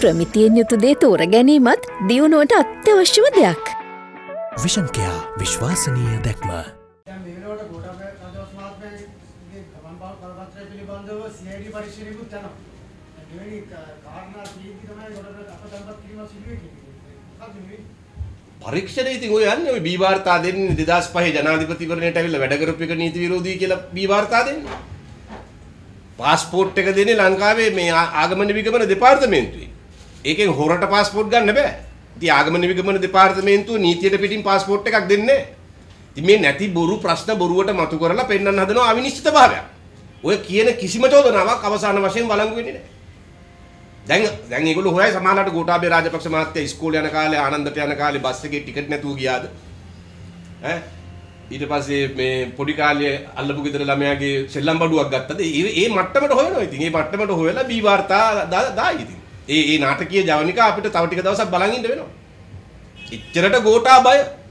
ප්‍රමිතියෙන් යුතු දේ තෝර ගැනීමත් දියුණුවට අත්‍යවශ්‍යම දෙයක්. විෂන් කෙයා විශ්වාසනීය දැක්ම. දැන් මේ වෙනකොට ගෝඨාභය රාජපක්ෂ මහත්මයාගේ ගමන් බලපත්‍රය පිළිබඳව CID පරීක්ෂණයකුත් යනවා. දෙවෙනි කාරණා කීයක තමයි ගෝඨාභය අපතම්පත් කිරීම සිදු වෙන්නේ. පරීක්ෂණ ඉතින් ඔය යන්නේ ඔය බී වාර්තා දෙන්නේ 2005 ජනාධිපතිවරණයට ඇවිල්ලා වැඩ කරපු එක නීති විරෝධී කියලා බී වාර්තා දෙන්නේ. පාස්පෝර්ට් එක දෙන්නේ ලංකාවේ මේ ආගමන විගමන දෙපාර්තමේන්තුවේ. ඒකෙන් හොරට පාස්පෝර්ට් ගන්න බෑ. ඉතින් ආගමන විගමන දෙපාර්තමේන්තුව නීතියට පිටින් පාස්පෝර්ට් එකක් දෙන්නේ නැහැ. ඉතින් මේ නැති බොරු ප්‍රශ්න බොරුවට මතු කරලා පෙන්වන්න හදනවා අවිනිශ්චිත භාවයක්. ඔය කියන කිසිම චෝදනාවක් අවසාන වශයෙන් වළංගු වෙන්නේ නැහැ. දැන් ඒගොල්ලෝ හොයයි සමානලට ගෝඨාභය රාජපක්ෂ මහත්තයා ඉස්කෝලේ යන කාලේ ආනන්දට යන කාලේ බස් එකේ ටිකට් නැතුව ගියාද? ඈ ඊට පස්සේ මේ පොඩි කාලේ අල්ලපු ගෙදර ළමයාගේ සෙල්ලම් බඩුවක් ගත්තද? ඒ මට්ටමට හොයනවා. ඉතින් ඒ මට්ටමට හොයලා බී වාර්තා දායි ඉතින්. ඒ නාටකීය ජවනිකා අපිට තව ටික දවසක් බලන් ඉන්න වෙනවා. එච්චරට ගෝඨාභය